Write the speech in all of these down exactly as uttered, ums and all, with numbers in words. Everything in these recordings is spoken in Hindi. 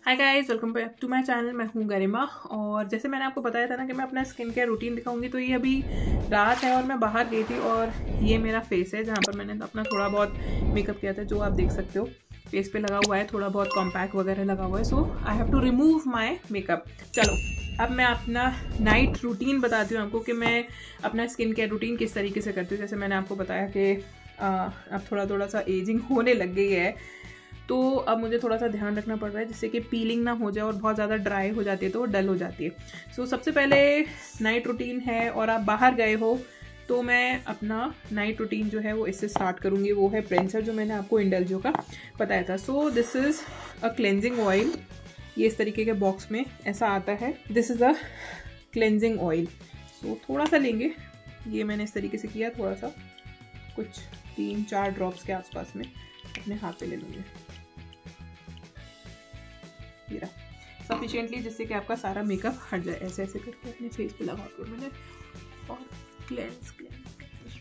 Hi guys, welcome back to my channel. मैं हूँ गरिमा और जैसे मैंने आपको बताया था ना कि मैं अपना स्किन केयर रूटीन दिखाऊंगी, तो ये अभी रात है और मैं बाहर गई थी और ये मेरा फेस है जहाँ पर मैंने अपना थोड़ा बहुत मेकअप किया था, जो आप देख सकते हो फेस पे लगा हुआ है, थोड़ा बहुत कॉम्पैक्ट वगैरह लगा हुआ है। So I have to remove my makeup. चलो अब मैं अपना नाइट रूटीन बताती हूँ आपको कि मैं अपना स्किन केयर रूटीन किस तरीके से करती हूँ। जैसे मैंने आपको बताया कि अब थोड़ा थोड़ा सा एजिंग होने लग गई है, तो अब मुझे थोड़ा सा ध्यान रखना पड़ रहा है जिससे कि पीलिंग ना हो जाए और बहुत ज़्यादा ड्राई हो जाती है तो वो डल हो जाती है। सो so, सबसे पहले नाइट रूटीन है और आप बाहर गए हो तो मैं अपना नाइट रूटीन जो है वो इससे स्टार्ट करूँगी। वो है प्रेंसर, जो मैंने आपको इंडल्जियो का बताया था। So this is a cleansing oil. ये इस तरीके के बॉक्स में ऐसा आता है। This is a cleansing oil. So थोड़ा सा लेंगे, ये मैंने इस तरीके से किया, थोड़ा सा कुछ तीन चार ड्रॉप्स के आसपास में अपने हाथ पे ले लूँगी, सफिशिएंटली, जिससे कि आपका सारा मेकअप हट जाए। ऐसे ऐसे करके अपने फेस पे लगा कर मैंने और क्लेंस क्लेंस।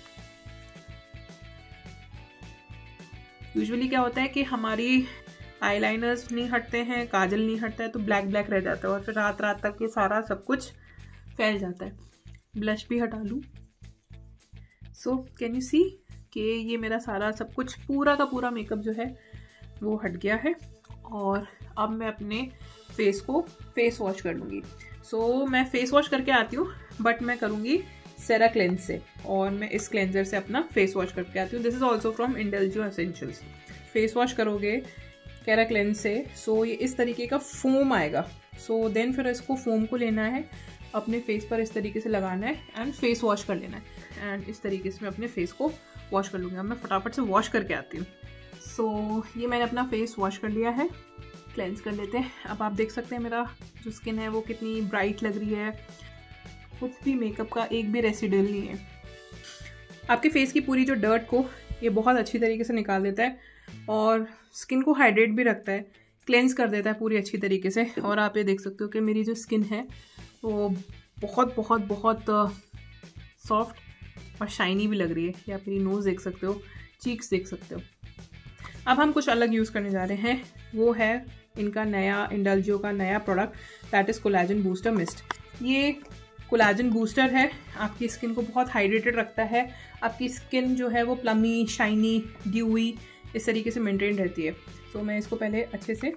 यूजुअली क्या होता है कि हमारी आईलाइनर्स नहीं हटते हैं, काजल नहीं हटता है, तो ब्लैक ब्लैक रह जाता है और फिर रात रात तक ये सारा सब कुछ फैल जाता है। ब्लश भी हटा लूँ। सो कैन यू सी कि ये मेरा सारा सब कुछ पूरा का पूरा मेकअप जो है वो हट गया है। और अब मैं अपने फेस को फेस वॉश कर लूँगी। सो so, मैं फेस वॉश करके आती हूँ, बट मैं करूँगी सेरा क्लेंस से, और मैं इस क्लेंजर से अपना फेस वॉश करके आती हूँ। This is also from Indulgeo essentials. Face wash करोगे सेरा क्लेंस से, सो so, ये इस तरीके का फोम आएगा। सो so, देन फिर इसको फोम को लेना है, अपने फेस पर इस तरीके से लगाना है एंड फेस वॉश कर लेना है। एंड इस तरीके से मैं अपने फेस को वॉश कर लूँगी। अब मैं फटाफट से वॉश करके आती हूँ। सो so, ये मैंने अपना फेस वॉश कर लिया है। क्लेंस कर लेते हैं। अब आप देख सकते हैं मेरा जो स्किन है वो कितनी ब्राइट लग रही है, कुछ भी मेकअप का एक भी रेसिडुअल नहीं है। आपके फेस की पूरी जो डर्ट को ये बहुत अच्छी तरीके से निकाल देता है और स्किन को हाइड्रेट भी रखता है, क्लेंस कर देता है पूरी अच्छी तरीके से। और आप ये देख सकते हो कि मेरी जो स्किन है वो बहुत बहुत बहुत सॉफ्ट और शाइनी भी लग रही है। या आप मेरी नोज़ देख सकते हो, चीक्स देख सकते हो। अब हम कुछ अलग यूज़ करने जा रहे हैं, वो है इनका नया इंडल्जियो का नया product, that is collagen booster mist. ये कोलाजन बूस्टर है, आपकी स्किन को बहुत हाइड्रेटेड रखता है। आपकी स्किन जो है वो प्लमी, शाइनी, ड्यूई इस तरीके से मेंटेन रहती है। सो so, मैं इसको पहले अच्छे से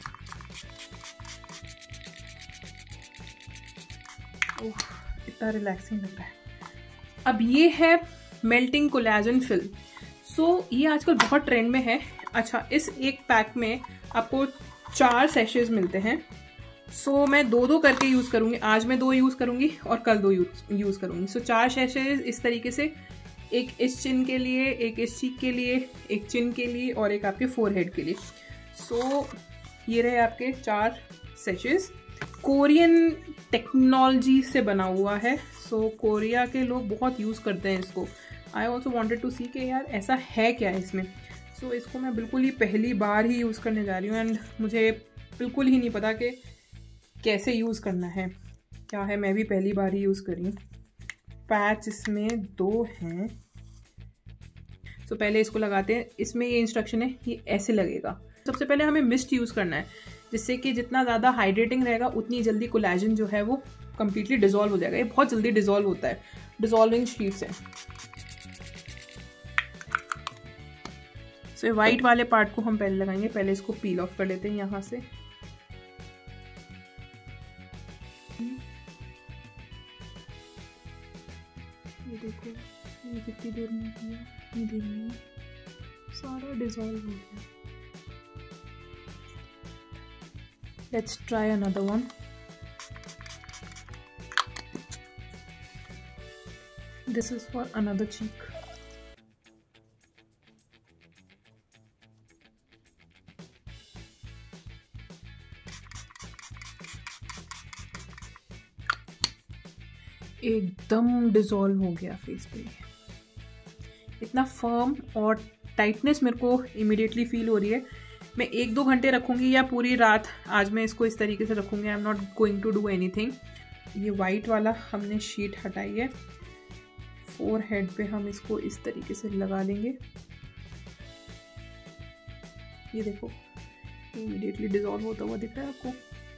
ओह इतना रिलैक्सिंग लग रहा है। अब ये है melting collagen film. So so, ये आजकल बहुत ट्रेंड में है। अच्छा, इस एक पैक में आपको चार सैशेज मिलते हैं। सो so, मैं दो दो करके यूज़ करूँगी। आज मैं दो यूज़ करूँगी और कल दो यूज़ यूज़ करूँगी। सो so, चार सैशेज इस तरीके से, एक इस चिन के लिए, एक इस चीक के लिए, एक चिन के लिए और एक आपके फोरहेड के लिए। सो so, ये रहे आपके चार सैशेज। कोरियन टेक्नोलॉजी से बना हुआ है। सो so, कोरिया के लोग बहुत यूज़ करते हैं इसको। I also wanted to see के यार ऐसा है क्या है इसमें। सो so, इसको मैं बिल्कुल ही पहली बार ही यूज़ करने जा रही हूँ एंड मुझे बिल्कुल ही नहीं पता कि कैसे यूज़ करना है, क्या है। मैं भी पहली बार ही यूज़ कर रही हूँ। पैच इसमें दो हैं। सो so, पहले इसको लगाते हैं। इसमें ये इंस्ट्रक्शन है, ये ऐसे लगेगा। सबसे पहले हमें मिस्ट यूज़ करना है, जिससे कि जितना ज़्यादा हाइड्रेटिंग रहेगा उतनी जल्दी कोलाजन जो है वो कम्प्लीटली डिजॉल्व हो जाएगा। ये बहुत जल्दी डिजॉल्व होता है, डिजॉल्विंग शीट्स है। तो so, वाइट वाले पार्ट को हम पहले लगाएंगे। पहले इसको पील ऑफ कर लेते हैं यहाँ से। ये देखो, ये कितनी देर में किया, इतनी देर में सारा डिजॉल्व हो गया। Let's try another one. This is for another cheek. एकदम डिज़ोल्व हो गया फेस पे। इतना फर्म और टाइटनेस मेरे को इमीडिएटली फील हो रही है। मैं एक दो घंटे रखूँगी या पूरी रात आज मैं इसको इस तरीके से रखूँगी। I am not going to do anything. ये वाइट वाला हमने शीट हटाई है। फोर हेड पे हम इसको इस तरीके से लगा लेंगे। ये देखो इमीडिएटली डिजॉल्व होता हुआ दिख रहा है आपको।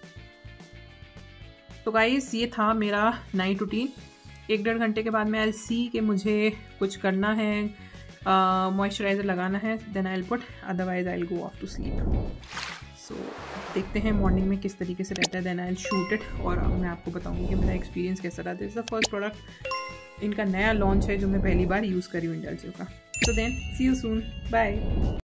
तो गाइस ये था मेरा नाइट रूटीन। एक डेढ़ घंटे के बाद मैं आई सी कि मुझे कुछ करना है, मॉइस्चराइज़र uh, लगाना है, then I put, otherwise I go off to sleep. So देखते हैं मॉर्निंग में किस तरीके से रहता है, देन आई शूट इट और अब मैं आपको बताऊंगी कि मेरा एक्सपीरियंस कैसा रहा। This is the first product, इनका नया लॉन्च है जो मैं पहली बार यूज़ करी हूँ इंडल्जियो का। So then see you soon, bye.